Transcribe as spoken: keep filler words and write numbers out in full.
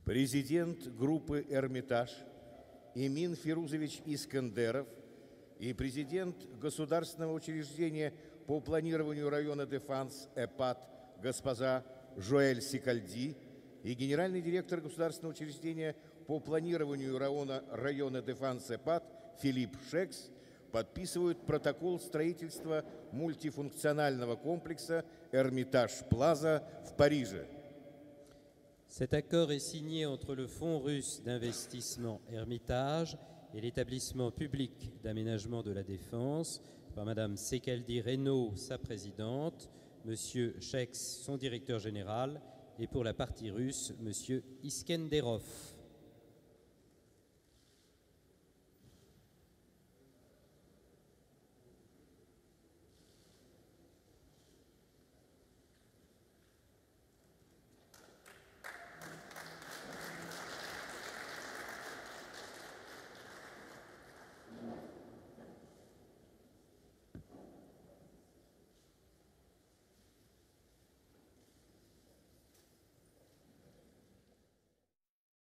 президент группы «Эрмитаж» Эмин Фирузович Искандеров и президент Государственного учреждения по планированию района Дефанс ЭПАТ госпожа Жоэль Сикальди и генеральный директор Государственного учреждения по планированию района, района Дефанс ЭПАТ Филипп Шекс подписывают протокол строительства мультифункционального комплекса «Эрмитаж Плаза» в Париже. Cet accord est signé entre le Fonds russe d'investissement Hermitage et l'établissement public d'aménagement de la Défense par Madame Sekaldi Reynaud, sa présidente, Monsieur Sheks, son directeur général, et pour la partie russe, Monsieur Iskenderov.